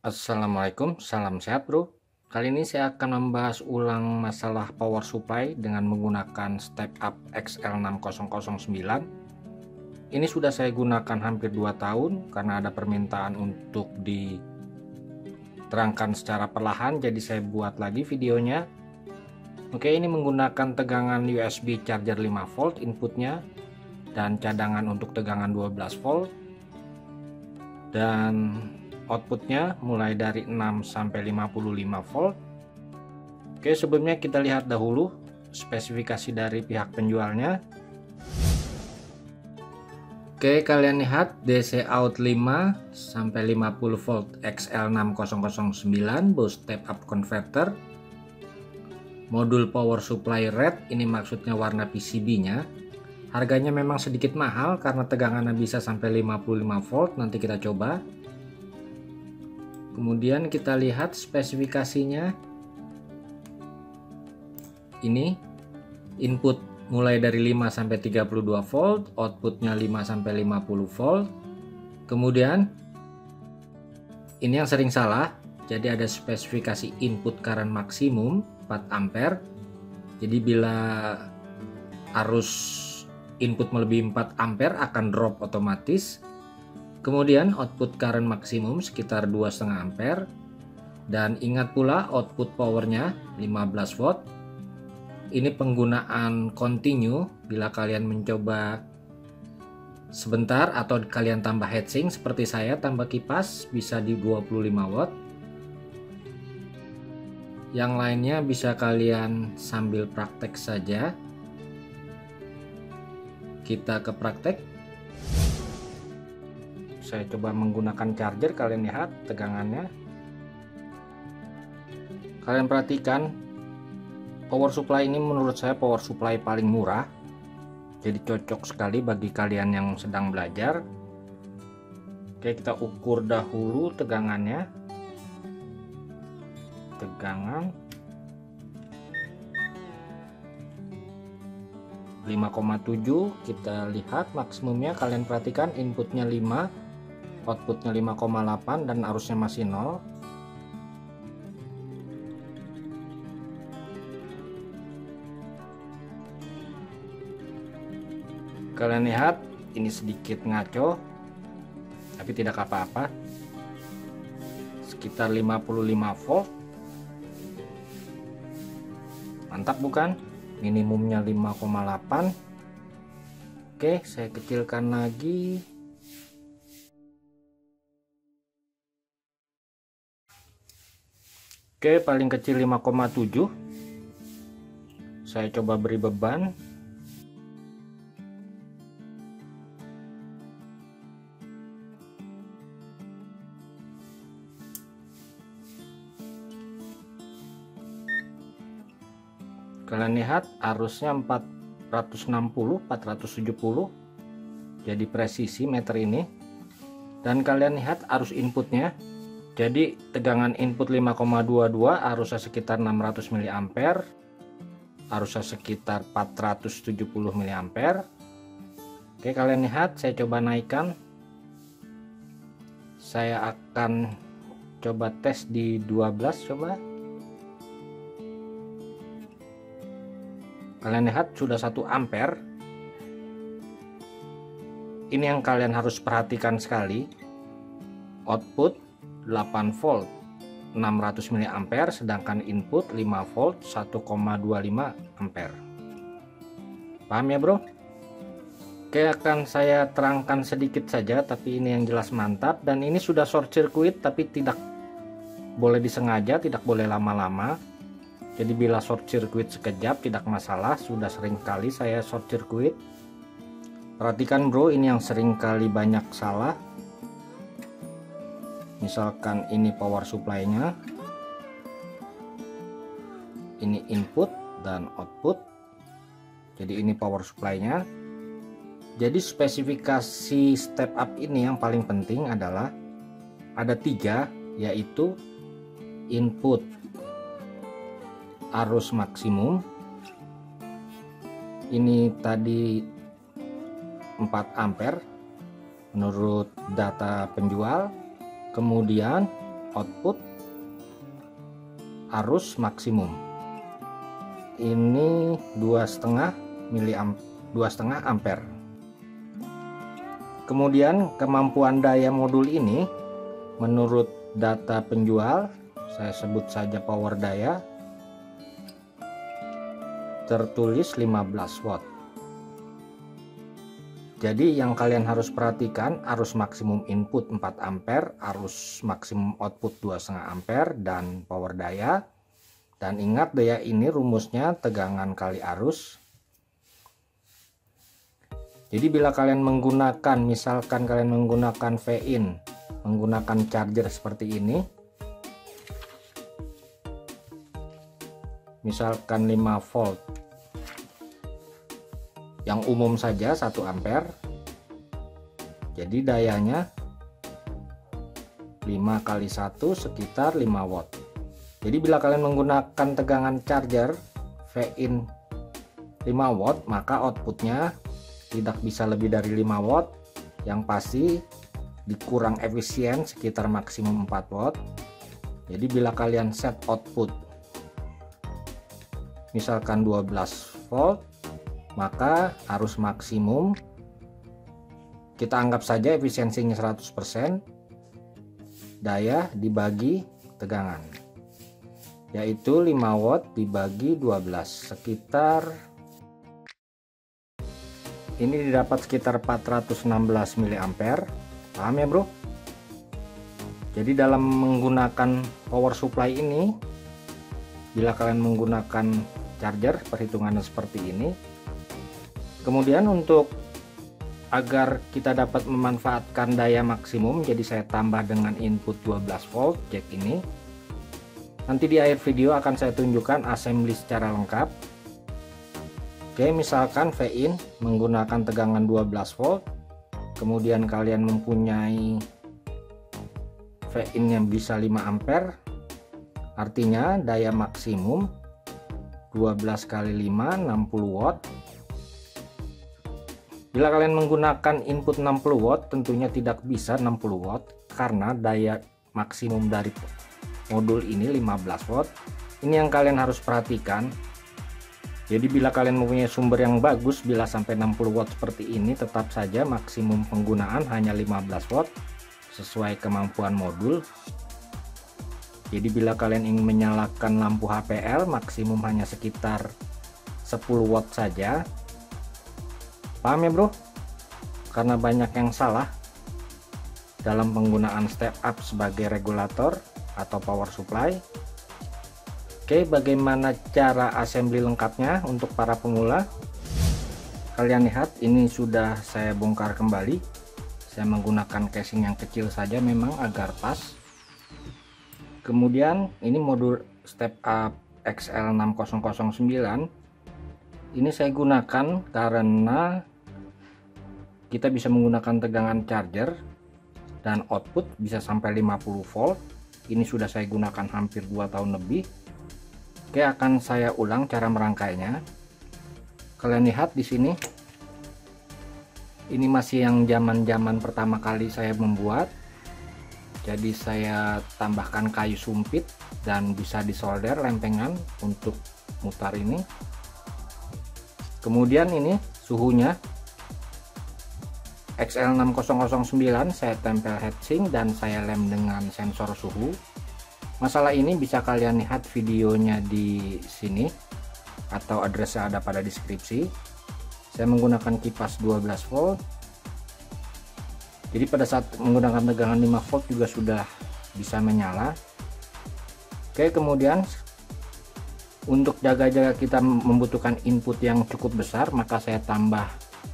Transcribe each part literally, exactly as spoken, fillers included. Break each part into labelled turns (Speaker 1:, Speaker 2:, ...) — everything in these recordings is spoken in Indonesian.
Speaker 1: Assalamualaikum, salam sehat bro. Kali ini saya akan membahas ulang masalah power supply dengan menggunakan step up X L enam nol nol sembilan. Ini sudah saya gunakan hampir dua tahun karena ada permintaan untuk diterangkan secara perlahan, jadi saya buat lagi videonya. Oke, ini menggunakan tegangan U S B charger lima volt inputnya dan cadangan untuk tegangan dua belas volt, dan outputnya mulai dari enam sampai lima puluh lima volt. Oke, sebelumnya kita lihat dahulu spesifikasi dari pihak penjualnya. Oke, kalian lihat D C out lima sampai lima puluh volt X L enam nol nol sembilan boost step up converter. Modul power supply red, ini maksudnya warna P C B-nya. Harganya memang sedikit mahal karena tegangannya bisa sampai lima puluh lima volt, nanti kita coba. Kemudian kita lihat spesifikasinya. Ini input mulai dari lima sampai tiga puluh dua volt, outputnya lima sampai lima puluh volt. Kemudian ini yang sering salah, jadi ada spesifikasi input current maksimum empat ampere. Jadi bila arus input melebihi empat ampere akan drop otomatis. Kemudian output current maksimum sekitar dua koma lima ampere, dan ingat pula output powernya lima belas watt. Ini penggunaan continue. Bila kalian mencoba sebentar atau kalian tambah heatsink seperti saya tambah kipas bisa di dua puluh lima watt. Yang lainnya bisa kalian sambil praktek saja. Kita ke praktek. Saya coba menggunakan charger, kalian lihat tegangannya. Kalian perhatikan, power supply ini menurut saya power supply paling murah. Jadi cocok sekali bagi kalian yang sedang belajar. Oke, kita ukur dahulu tegangannya. Tegangan lima koma tujuh, kita lihat maksimumnya. Kalian perhatikan inputnya lima, outputnya lima koma delapan, dan arusnya masih nol. Kalian lihat ini sedikit ngaco, tapi tidak apa-apa. Sekitar lima puluh lima volt. Mantap bukan? Minimumnya lima koma delapan. Oke, saya kecilkan lagi. Oke, paling kecil lima koma tujuh. Saya coba beri beban. Kalian lihat arusnya empat ratus enam puluh, empat ratus tujuh puluh. Jadi presisi meter ini. Dan kalian lihat arus inputnya. Jadi tegangan input lima koma dua dua, arusnya sekitar enam ratus miliampere, arusnya sekitar empat ratus tujuh puluh miliampere. Oke, kalian lihat, saya coba naikkan. Saya akan coba tes di dua belas, coba. Kalian lihat sudah satu ampere. Ini yang kalian harus perhatikan sekali. Output delapan volt enam ratus miliampere, sedangkan input lima volt satu koma dua lima ampere. Paham ya bro? Oke, akan saya terangkan sedikit saja, tapi ini yang jelas mantap. Dan ini sudah short circuit, tapi tidak boleh disengaja, tidak boleh lama-lama. Jadi bila short circuit sekejap tidak masalah, sudah sering kali saya short circuit. Perhatikan bro, ini yang sering kali banyak salah. Misalkan ini power supply-nya, ini input dan output. Jadi ini power supply-nya. Jadi spesifikasi step up ini yang paling penting adalah ada tiga, yaitu input arus maksimum. Ini tadi empat ampere menurut data penjual. Kemudian output arus maksimum. Ini dua koma lima miliampere, dua koma lima ampere. Kemudian kemampuan daya modul ini menurut data penjual, saya sebut saja power daya, tertulis lima belas watt. Jadi yang kalian harus perhatikan, arus maksimum input empat ampere, arus maksimum output dua koma lima ampere, dan power daya. Dan ingat, daya ini rumusnya tegangan kali arus. Jadi bila kalian menggunakan, misalkan kalian menggunakan V-in, menggunakan charger seperti ini, misalkan lima volt, yang umum saja satu ampere, jadi dayanya lima kali satu sekitar lima watt. Jadi bila kalian menggunakan tegangan charger V-in lima watt, maka outputnya tidak bisa lebih dari lima watt, yang pasti dikurang efisien sekitar maksimum empat watt. Jadi bila kalian set output misalkan dua belas volt, maka arus maksimum kita anggap saja efisiensinya seratus persen, daya dibagi tegangan, yaitu lima watt dibagi dua belas, sekitar ini didapat sekitar empat ratus enam belas miliampere. Paham ya bro? Jadi dalam menggunakan power supply ini, bila kalian menggunakan charger, perhitungannya seperti ini. Kemudian untuk agar kita dapat memanfaatkan daya maksimum, jadi saya tambah dengan input dua belas volt jack ini. Nanti di akhir video akan saya tunjukkan assembly secara lengkap. Oke, misalkan V-in menggunakan tegangan dua belas volt, kemudian kalian mempunyai V-in yang bisa lima ampere, artinya daya maksimum dua belas kali lima, enam puluh watt. Bila kalian menggunakan input enam puluh watt, tentunya tidak bisa enam puluh watt karena daya maksimum dari modul ini lima belas watt. Ini yang kalian harus perhatikan. Jadi bila kalian mempunyai sumber yang bagus, bila sampai enam puluh watt seperti ini, tetap saja maksimum penggunaan hanya lima belas watt sesuai kemampuan modul. Jadi bila kalian ingin menyalakan lampu H P L, maksimum hanya sekitar sepuluh watt saja. Paham ya bro? Karena banyak yang salah dalam penggunaan step up sebagai regulator atau power supply. Oke, bagaimana cara assembly lengkapnya untuk para pemula? Kalian lihat, ini sudah saya bongkar kembali. Saya menggunakan casing yang kecil saja memang agar pas. Kemudian ini modul step up X L enam nol nol sembilan. Ini saya gunakan karena kita bisa menggunakan tegangan charger dan output bisa sampai lima puluh volt. Ini sudah saya gunakan hampir dua tahun lebih. Oke, akan saya ulang cara merangkainya. Kalian lihat di sini. Ini masih yang zaman-zaman pertama kali saya membuat. Jadi saya tambahkan kayu sumpit dan bisa disolder lempengan untuk mutar ini. Kemudian ini suhunya X L enam nol nol sembilan, saya tempel heatsink dan saya lem dengan sensor suhu. Masalah ini bisa kalian lihat videonya di sini atau addressnya ada pada deskripsi. Saya menggunakan kipas dua belas volt. Jadi pada saat menggunakan tegangan lima volt juga sudah bisa menyala. Oke, kemudian untuk jaga-jaga kita membutuhkan input yang cukup besar, maka saya tambah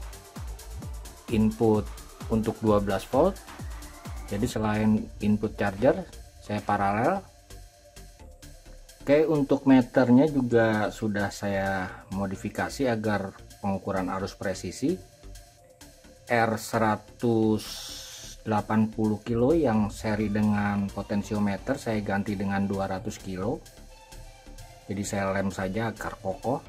Speaker 1: input untuk dua belas volt. Jadi selain input charger, saya paralel. Oke, untuk meternya juga sudah saya modifikasi agar pengukuran arus presisi. R seratus delapan puluh kilo yang seri dengan potensiometer saya ganti dengan dua ratus kilo. Jadi saya lem saja agar kokoh.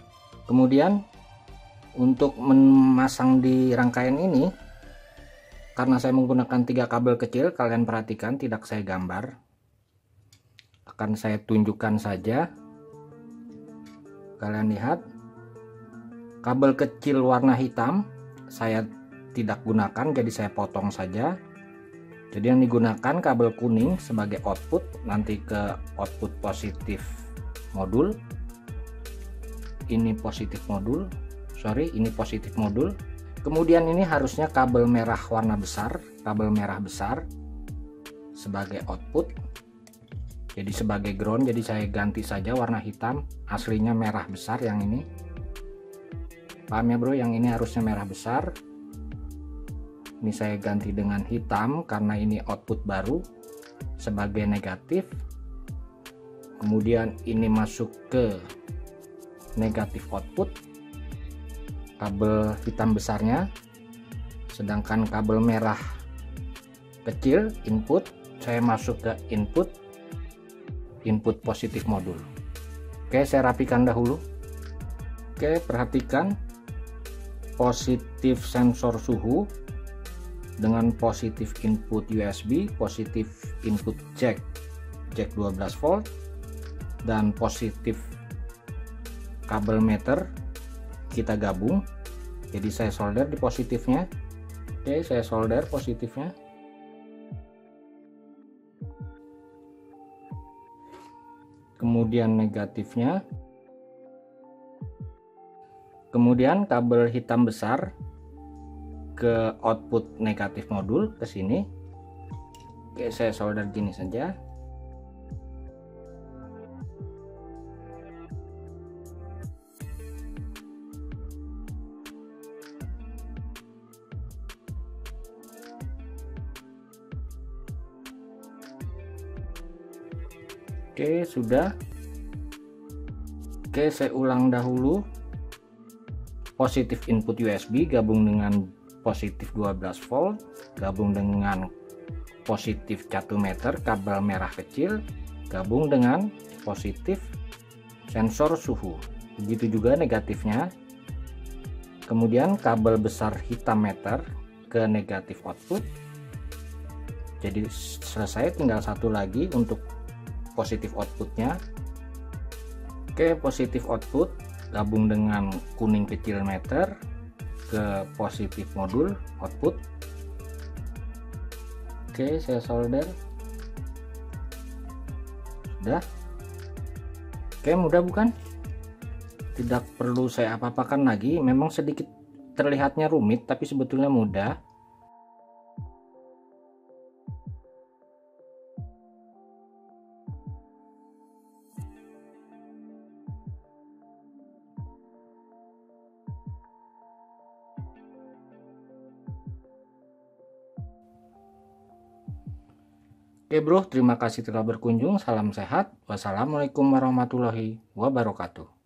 Speaker 1: Kemudian untuk memasang di rangkaian ini, karena saya menggunakan tiga kabel kecil, kalian perhatikan tidak saya gambar, akan saya tunjukkan saja. Kalian lihat, kabel kecil warna hitam saya tidak gunakan, jadi saya potong saja. Jadi yang digunakan kabel kuning sebagai output, nanti ke output positif modul. Ini positif modul, sorry ini positif modul. Kemudian ini harusnya kabel merah warna besar, kabel merah besar sebagai output. Jadi sebagai ground, jadi saya ganti saja warna hitam, aslinya merah besar yang ini. Paham ya bro, yang ini harusnya merah besar. Ini saya ganti dengan hitam karena ini output baru sebagai negatif. Kemudian ini masuk ke negatif output, kabel hitam besarnya, sedangkan kabel merah kecil input saya masuk ke input input positif modul. Oke, saya rapikan dahulu. Oke, perhatikan positif sensor suhu dengan positif input U S B, positif input jack jack dua belas volt, dan positif kabel meter kita gabung. Jadi saya solder di positifnya. Oke, saya solder positifnya. Kemudian negatifnya. Kemudian kabel hitam besar ke output negatif modul ke sini. Oke, saya solder gini saja. Oke, sudah. Oke, saya ulang dahulu. Positif input U S B gabung dengan positif dua belas volt, gabung dengan positif satu meter kabel merah kecil, gabung dengan positif sensor suhu. Begitu juga negatifnya. Kemudian kabel besar hitam meter ke negatif output. Jadi selesai, tinggal satu lagi untuk positif outputnya. Oke, positif output gabung dengan kuning kecil meter ke positif modul output. Oke, saya solder. Sudah. Oke, mudah bukan? Tidak perlu saya apa-apakan lagi. Memang sedikit terlihatnya rumit, tapi sebetulnya mudah. Oke bro, terima kasih telah berkunjung. Salam sehat. Wassalamualaikum warahmatullahi wabarakatuh.